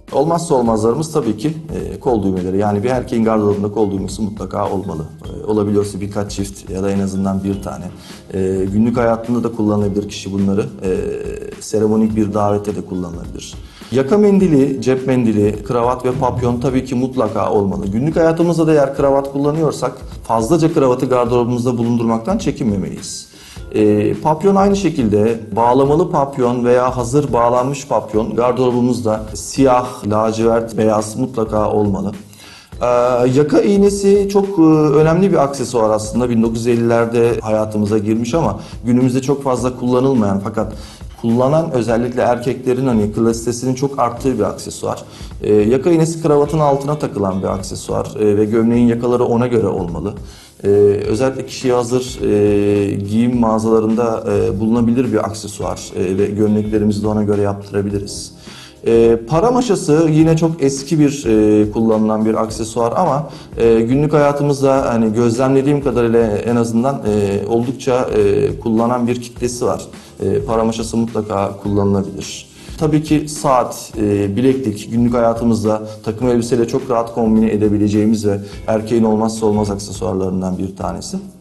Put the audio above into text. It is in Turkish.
Olmazsa olmazlarımız tabii ki kol düğmeleri. Yani bir erkeğin gardırobunda kol düğmesi mutlaka olmalı. Olabiliyorsa birkaç çift ya da en azından bir tane. Günlük hayatında da kullanabilir kişi bunları. Seremonik bir davette de kullanılabilir. Yaka mendili, cep mendili, kravat ve papyon tabii ki mutlaka olmalı. Günlük hayatımızda da eğer kravat kullanıyorsak fazlaca kravatı gardırobumuzda bulundurmaktan çekinmemeliyiz. Papyon aynı şekilde bağlamalı papyon veya hazır bağlanmış papyon gardırobumuzda siyah, lacivert, beyaz mutlaka olmalı. Yaka iğnesi çok önemli bir aksesuar aslında. 1950'lerde hayatımıza girmiş ama günümüzde çok fazla kullanılmayan fakat kullanan özellikle erkeklerin hani klasitesinin çok arttığı bir aksesuar. Yaka iğnesi kravatın altına takılan bir aksesuar ve gömleğin yakaları ona göre olmalı. Özellikle kişiye hazır giyim mağazalarında bulunabilir bir aksesuar ve gömleklerimizi de ona göre yaptırabiliriz. Para maşası yine çok eski bir kullanılan bir aksesuar ama günlük hayatımızda hani gözlemlediğim kadarıyla en azından oldukça kullanan bir kitlesi var. Para maşası mutlaka kullanılabilir. Tabii ki saat, bileklik günlük hayatımızda takım elbiseyle çok rahat kombine edebileceğimiz ve erkeğin olmazsa olmaz aksesuarlarından bir tanesi.